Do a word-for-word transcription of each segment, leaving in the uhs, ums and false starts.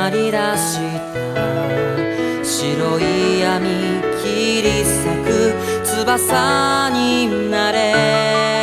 張り出した白い闇切り裂く翼になれ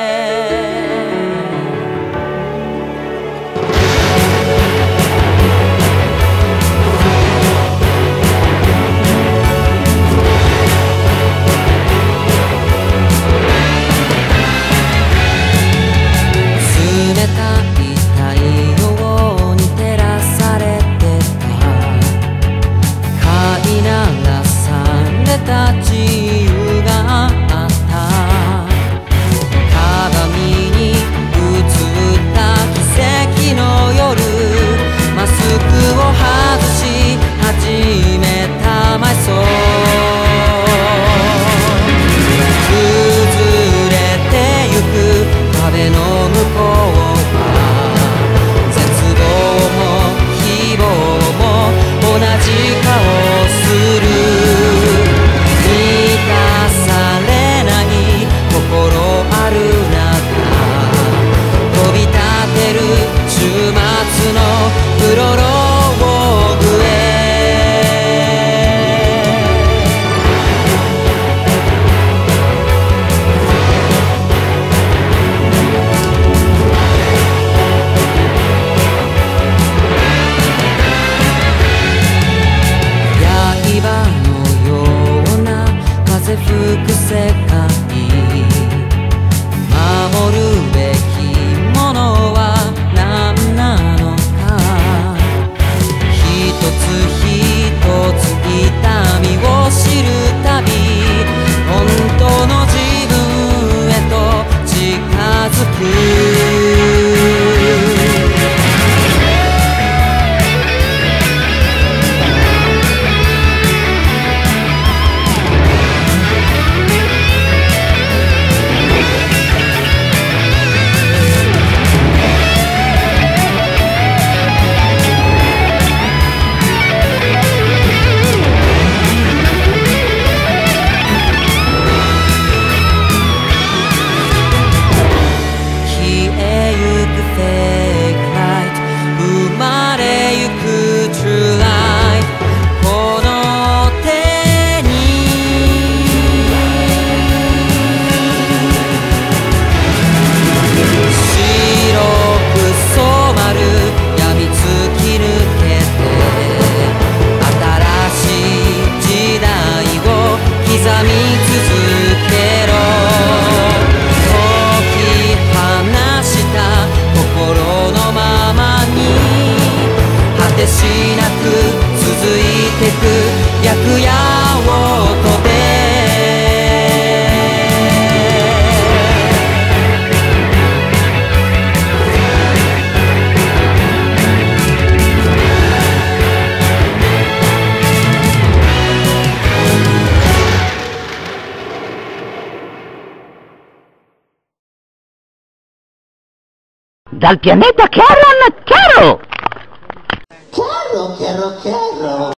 自由があった鏡に映った奇跡の夜マスクを外し始めた埋葬崩れてゆく壁の向こうは絶望も希望も同じ顔する週末のプロローグへ刃のような風吹く世界守るべきものは一つ一つ痛みを知るたび本当の自分へと近づくしなく続いてく白夜を飛べ Dal pianeta Charon Charo! Chiaro, chiaro, chiaro.